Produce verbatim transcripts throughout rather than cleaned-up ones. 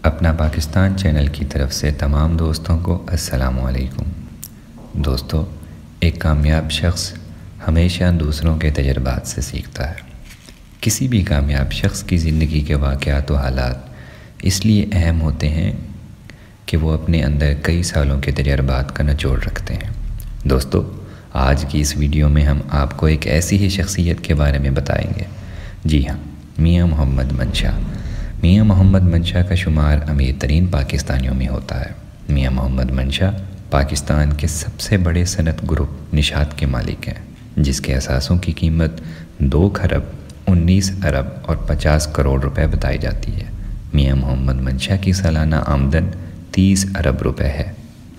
اپنا پاکستان چینل کی طرف سے تمام دوستوں کو السلام علیکم۔ دوستو، ایک کامیاب شخص ہمیشہ دوسروں کے تجربات سے سیکھتا ہے۔ کسی بھی کامیاب شخص کی زندگی کے واقعات و حالات اس لیے اہم ہوتے ہیں کہ وہ اپنے اندر کئی سالوں کے تجربات کا نچوڑ رکھتے ہیں۔ دوستو، آج کی اس ویڈیو میں ہم آپ کو ایک ایسی ہی شخصیت کے بارے میں بتائیں گے۔ جی ہاں، میاں محمد منشا۔ میاں محمد منشا کا شمار امیر ترین پاکستانیوں میں ہوتا ہے۔ میاں محمد منشا پاکستان کے سب سے بڑے صنعت گروپ نشاط کے مالک ہیں، جس کے اثاثوں کی قیمت دو کھرب انیس ارب اور پچاس کروڑ روپے بتائی جاتی ہے۔ میاں محمد منشا کی سالانہ آمدن تیس ارب روپے ہے۔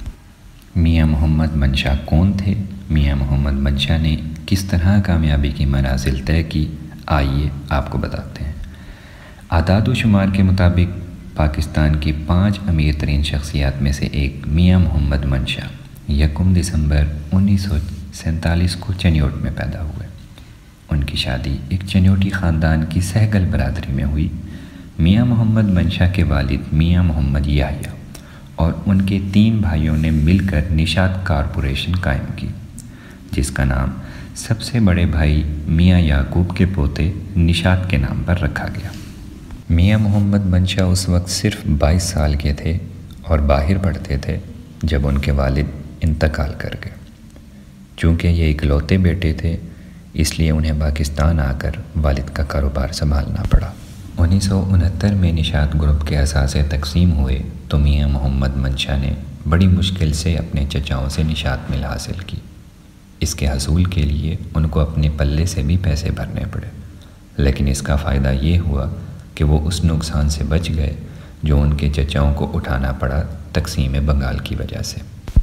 میاں محمد منشا کون تھے؟ میاں محمد منشا نے کس طرح کامیابی کی منازل طے کی؟ آئیے آپ کو بتاتے ہیں۔ اعداد و شمار کے مطابق پاکستان کی پانچ امیر ترین شخصیات میں سے ایک میاں محمد منشا یکم دسمبر انیس سو سینتالیس کو چنیوٹ میں پیدا ہوئے۔ ان کی شادی ایک چنیوٹی خاندان کی سہگل برادری میں ہوئی۔ میاں محمد منشا کے والد میاں محمد یحییٰ اور ان کے تین بھائیوں نے مل کر نشاط کارپوریشن قائم کی، جس کا نام سب سے بڑے بھائی میاں یعقوب کے پوتے نشاط کے نام پر رکھا گیا۔ میاں محمد منشا اس وقت صرف بائیس سال کے تھے اور باہر پڑھتے تھے جب ان کے والد انتقال کر گئے۔ چونکہ یہ اکلوتے بیٹے تھے، اس لیے انہیں پاکستان آ کر والد کا کاروبار سنبھالنا پڑا۔ انیس سو انہتر میں نشاط گروپ کے اثاثے تقسیم ہوئے تو میاں محمد منشا نے بڑی مشکل سے اپنے چچاؤں سے نشاط مل حاصل کی۔ اس کے حصول کے لیے ان کو اپنے پلے سے بھی پیسے بھرنے پڑے، لیکن اس کا فائدہ یہ ہوا کہ وہ اس نقصان سے بچ گئے جو ان کے چچاؤں کو اٹھانا پڑا تقسیم بنگال کی وجہ سے۔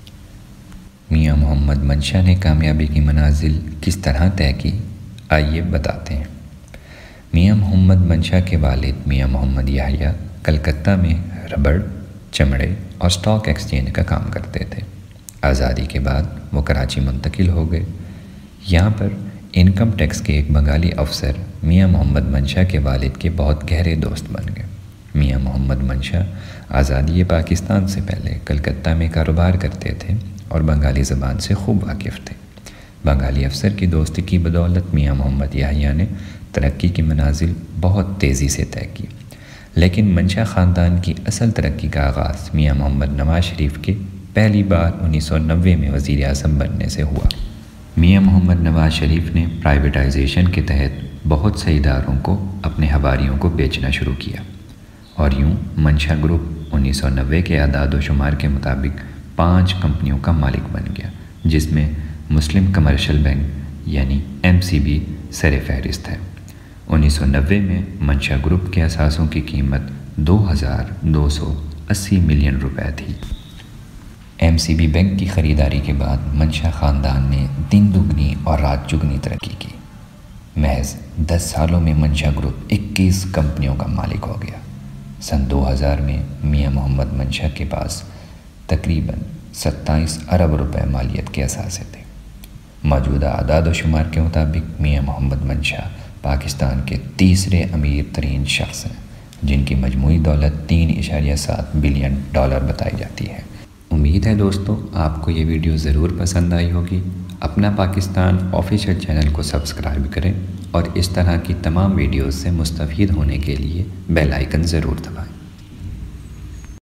میاں محمد منشا نے کامیابی کی منازل کس طرح طے کی؟ آئیے بتاتے ہیں۔ میاں محمد منشا کے والد میاں محمد یحییٰ کلکتہ میں ربڑ، چمڑے اور سٹاک ایکسچینج کا کام کرتے تھے۔ آزادی کے بعد وہ کراچی منتقل ہو گئے۔ یہاں پر انکم ٹیکس کے ایک بنگالی افسر میاں محمد منشا کے والد کے بہت گہرے دوست بن گئے۔ میاں محمد منشا آزادی پاکستان سے پہلے کلکتہ میں کاروبار کرتے تھے اور بنگالی زبان سے خوب واقف تھے۔ بنگالی افسر کی دوستی کی بدولت میاں محمد یحییٰ نے ترقی کی منازل بہت تیزی سے طے کی، لیکن منشا خاندان کی اصل ترقی کا آغاز میاں محمد نواز شریف کے پہلی بار انیس سو نوے میں وزیر اعظم بننے سے ہوا۔ میاں محمد نواز شریف نے پرائیویٹائزیشن کے تحت بہت سے اداروں کو اپنے حواریوں کو بیچنا شروع کیا، اور یوں منشا گروپ انیس سو نوے کے اعداد و شمار کے مطابق پانچ کمپنیوں کا مالک بن گیا، جس میں مسلم کمرشل بینک یعنی ایم سی بی سر فہرست ہے۔ انیس سو نوے میں منشا گروپ کے اثاثوں کی قیمت دو ہزار دو سو اسی ملین روپے تھی۔ ایم سی بی بینک کی خریداری کے بعد منشا خاندان نے دن دگنی اور رات چگنی ترقی کی۔ محض دس سالوں میں منشا گروپ اکیس کمپنیوں کا مالک ہو گیا۔ سن دو ہزار میں میاں محمد منشا کے پاس تقریباً ستائیس ارب روپے مالیت کے اثاثے تھے۔ موجودہ اعداد و شمار کے مطابق میاں محمد منشا پاکستان کے تیسرے امیر ترین شخص ہیں، جن کی مجموعی دولت تین اشاریہ سات بلین ڈالر بتائی جاتی ہے۔ امید ہے دوستو آپ کو یہ ویڈیو ضرور پسند آئی ہوگی۔ اپنا پاکستان آفیشیل چینل کو سبسکرائب کریں اور اس طرح کی تمام ویڈیوز سے مستفید ہونے کے لیے بیل آئیکن ضرور دبائیں۔